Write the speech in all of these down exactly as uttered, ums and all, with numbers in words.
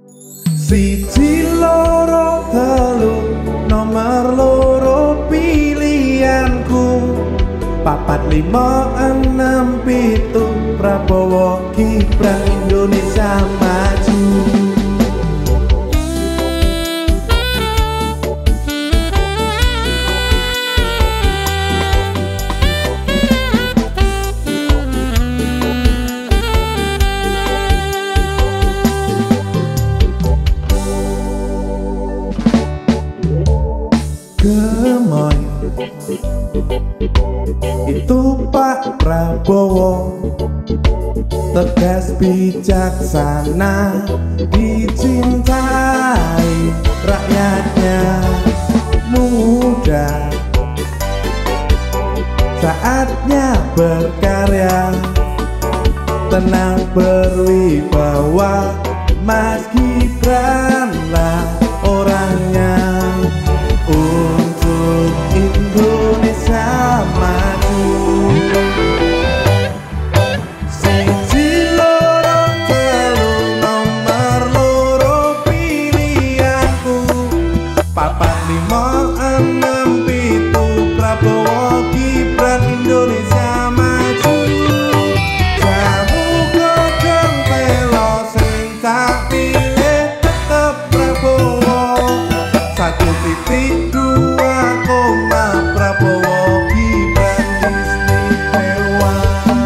Siji loro telu nomor loro pilihanku, papat lima enam pitu Prabowo Gibran Indonesia Maju. Gemoy itu Pak Prabowo, tegas bijaksana, dicintai rakyatnya, muda, saatnya berkarya, tenang berwibawa. Mas Gibran lah orangnya, untuk Indonesia Maju. Siji loro telu nomor loro pilihanku, papat lima enam pitu Prabowo Gibran Indonesia Maju. Jamu godhong telo sing tak pilih tetep Prabowo. Satu titik dua koma Prabowo Gibran istimewa.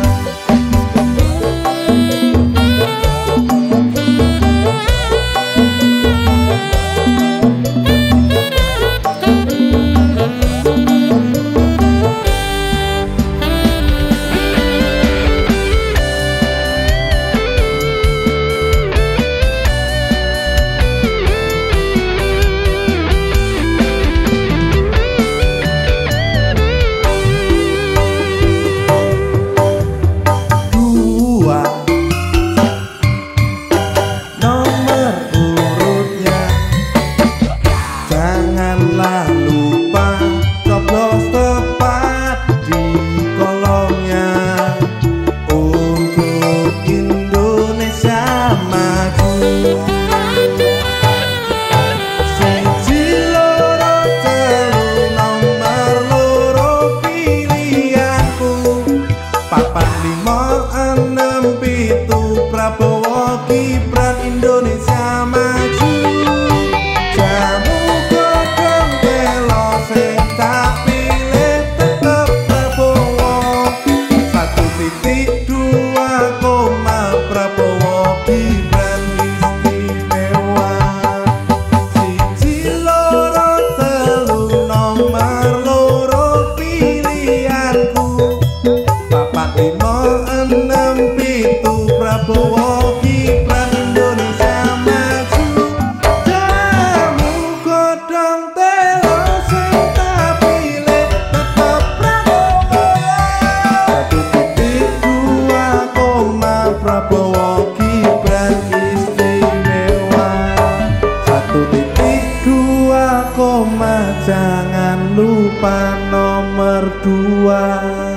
Janganlah lupa coblos tepat di kolomnya, untuk Indonesia Maju. Siji loro telu nomor loro pilihanku, papat lima enam pitu Prabowo Gibran Indonesia Maju. Jamu godhong telo sing tak pilih tetep Prabowo. Satu titik dua koma Prabowo Gibran istimewa. Siji loro telu nomor loro pilihanku, papat lima enam pitu Prabowo Gibran Indonesia Maju. Jamu godhong telo sing tak pilih tetep Prabowo. Satu titik dua koma Prabowo Gibran istimewa. Satu titik dua koma jangan lupa nomor dua.